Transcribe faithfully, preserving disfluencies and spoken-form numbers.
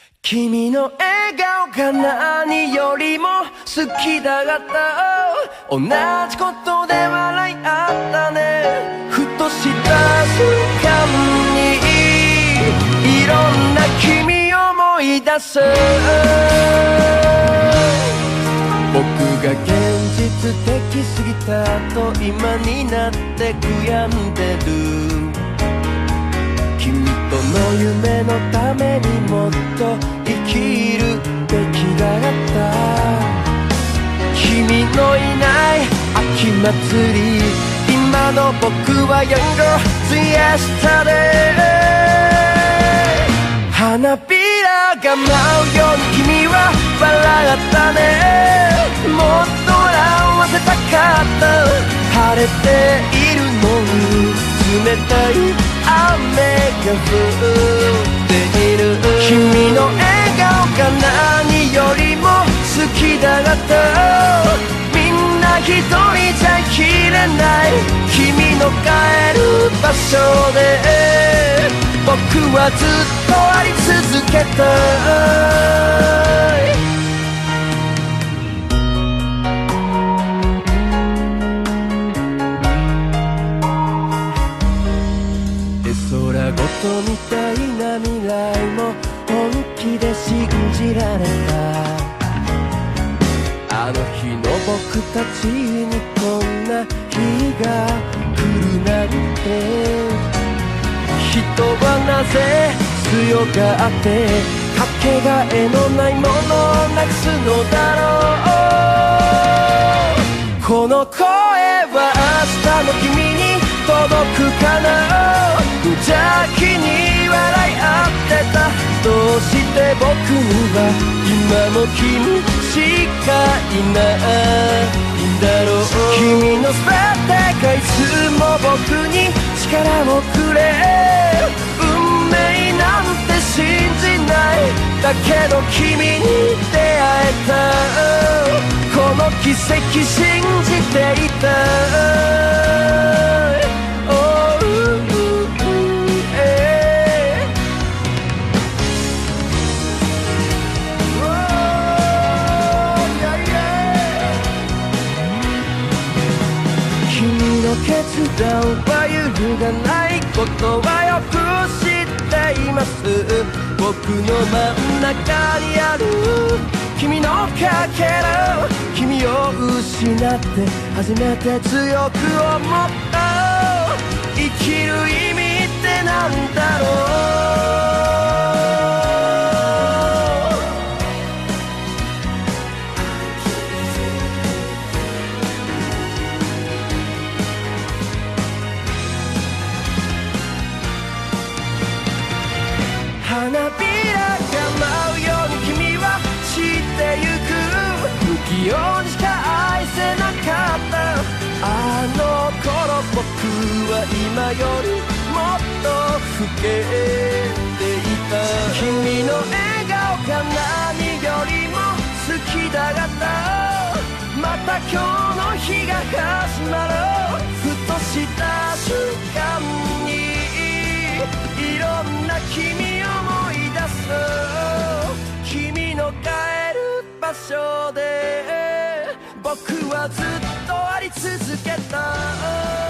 君の笑顔が何よりも好きだがった同じことで笑い合ったねふとした瞬間にいろんな君を思い出す僕が現実的すぎたと今になって悔やんでる君との夢のためにもっと生きるべきだった君のいない秋祭り今の僕は Younger Yesterday 花びらが舞うように君は笑ったねもっと合わせたかった晴れているのに冷たい雨が降っている君の笑顔が何よりも好きだがったみんな一人じゃ生きれない君の帰る場所で僕はずっとあり続けた空ごとみたいな未来も本気で信じられたあの日の僕たちにこんな日が来るなんて人はなぜ強がってかけがえのないものをなくすのだろうこの声は明日の君に届くかな無邪気に笑い合ってたどうして僕には今も君しかいないんだろう君の全てがいつも僕に力をくれ運命なんて信じないだけど君に出会えたこの奇跡信じていた決断は揺るがないことはよく知っています僕の真ん中にある君のかけら君を失って初めて強く思った生きる意味ってなんだろう花びらが舞うように君は散ってゆく不器用にしか愛せなかったあの頃僕は今よりもっと老けていた君の笑顔が何よりも好きだがったまた今日の日が始まるふとした瞬間にいろんな君を思い出す君の帰る場所で僕はずっとあり続けた